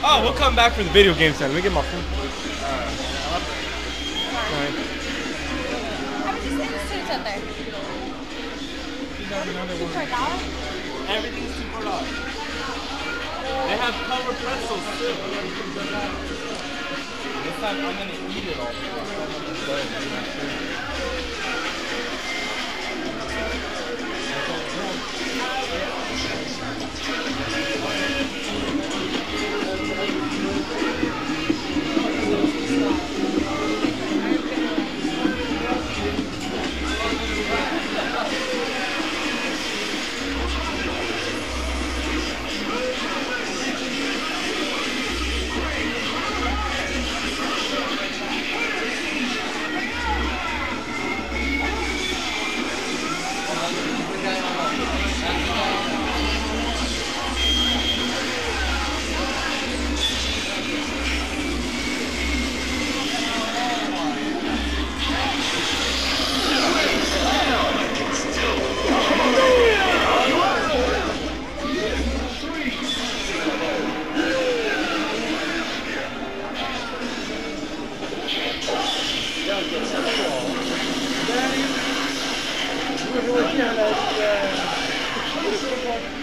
Oh, we'll come back for the video games then. Let me get my phone. Alright. I was just saying the suits out there. $2 Everything's $2. They have covered pretzels too. This time I'm gonna eat it all. Yeah,